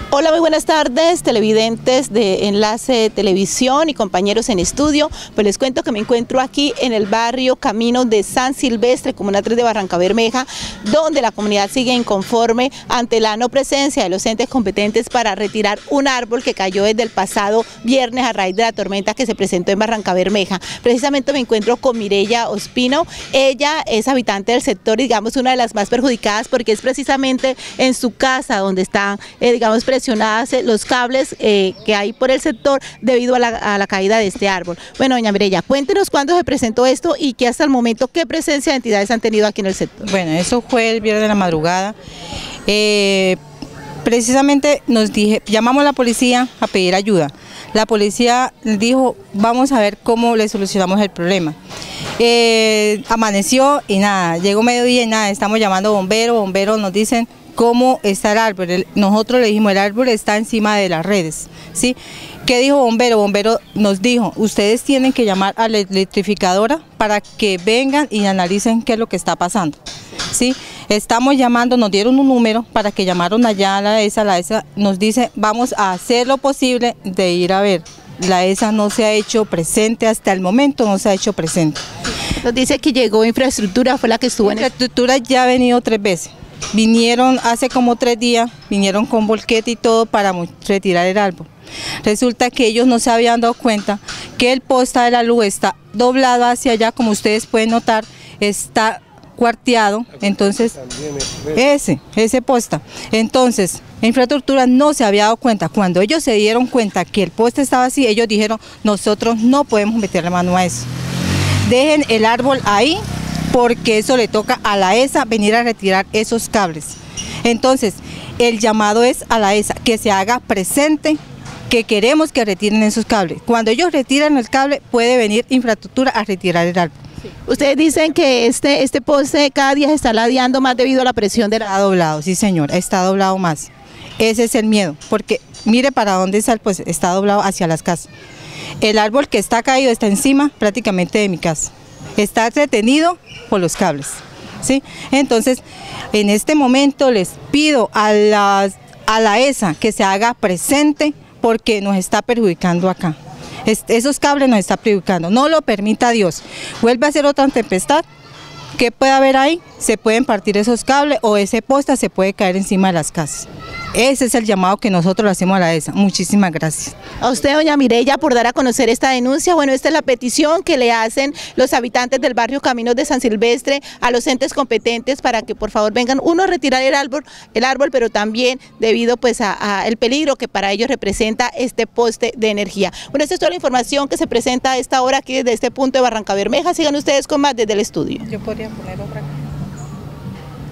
Hola, muy buenas tardes, televidentes de Enlace Televisión y compañeros en estudio. Pues les cuento que me encuentro aquí en el barrio Caminos de San Silvestre, Comuna 3 de Barrancabermeja, donde la comunidad sigue inconforme ante la no presencia de los entes competentes para retirar un árbol que cayó desde el pasado viernes a raíz de la tormenta que se presentó en Barrancabermeja. Precisamente me encuentro con Mireya Ospino. Ella es habitante del sector y digamos una de las más perjudicadas porque es precisamente en su casa donde están, digamos, presionadas los cables que hay por el sector debido a la caída de este árbol. Bueno, doña Mireya, cuéntenos cuándo se presentó esto y que hasta el momento qué presencia de entidades han tenido aquí en el sector. Bueno, eso fue el viernes de la madrugada. Precisamente llamamos a la policía a pedir ayuda. La policía dijo, vamos a ver cómo le solucionamos el problema. Amaneció y nada, llegó mediodía y nada, estamos llamando bomberos nos dicen cómo está el árbol. Nosotros le dijimos, el árbol está encima de las redes, ¿sí? ¿Qué dijo bombero? Bombero nos dijo, ustedes tienen que llamar a la electrificadora para que vengan y analicen qué es lo que está pasando, ¿sí? Estamos llamando, nos dieron un número para que llamaron allá a la ESA nos dice, vamos a hacer lo posible de ir a ver. La ESA no se ha hecho presente hasta el momento, no se ha hecho presente. Nos dice que llegó infraestructura, fue la que estuvo en infraestructura ya ha venido 3 veces. Vinieron hace como 3 días, vinieron con volquete y todo para retirar el árbol. Resulta que ellos no se habían dado cuenta que el poste de la luz está doblado hacia allá, como ustedes pueden notar, está cuarteado, entonces ese poste. Entonces, la infraestructura no se había dado cuenta. Cuando ellos se dieron cuenta que el poste estaba así, ellos dijeron, nosotros no podemos meterle mano a eso. Dejen el árbol ahí, porque eso le toca a la ESA venir a retirar esos cables. Entonces, el llamado es a la ESA que se haga presente que queremos que retiren esos cables. Cuando ellos retiran el cable, puede venir infraestructura a retirar el árbol. Sí. Ustedes dicen que este poste cada día se está ladeando más debido a la presión de la... Está doblado, sí señor, está doblado más. Ese es el miedo, porque mire para dónde está el poste, está doblado hacia las casas. El árbol que está caído está encima prácticamente de mi casa. Está retenido por los cables, ¿sí? Entonces, en este momento les pido a la ESA que se haga presente porque nos está perjudicando acá. Esos cables nos están perjudicando, no lo permita Dios. Vuelve a hacer otra tempestad, ¿qué puede haber ahí? Se pueden partir esos cables o ese poste se puede caer encima de las casas. Ese es el llamado que nosotros le hacemos a la ESA. Muchísimas gracias. A usted, doña Mireya, por dar a conocer esta denuncia. Bueno, esta es la petición que le hacen los habitantes del barrio Caminos de San Silvestre a los entes competentes para que por favor vengan uno a retirar el árbol, pero también debido pues a el peligro que para ellos representa este poste de energía. Bueno, esta es toda la información que se presenta a esta hora aquí desde este punto de Barrancabermeja. Sigan ustedes con más desde el estudio. Yo podría poner otra.